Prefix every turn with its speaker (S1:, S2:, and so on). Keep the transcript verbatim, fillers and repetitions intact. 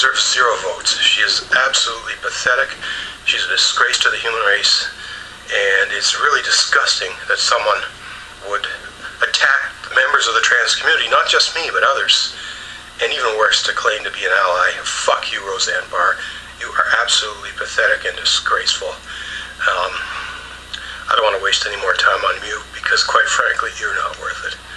S1: deserves zero votes. She is absolutely pathetic. She's a disgrace to the human race, and it's really disgusting that someone would attack members of the trans community, not just me, but others, and even worse, to claim to be an ally. Fuck you, Roseanne Barr. You are absolutely pathetic and disgraceful. Um, I don't want to waste any more time on you, because quite frankly, you're not worth it.